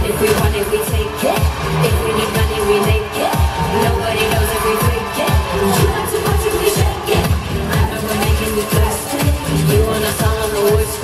If we want it, we take it. If we need money, we make it. Nobody knows if we fake it. You like to watch it, we shake it. I know we're making you thirsty. You want a song on the words.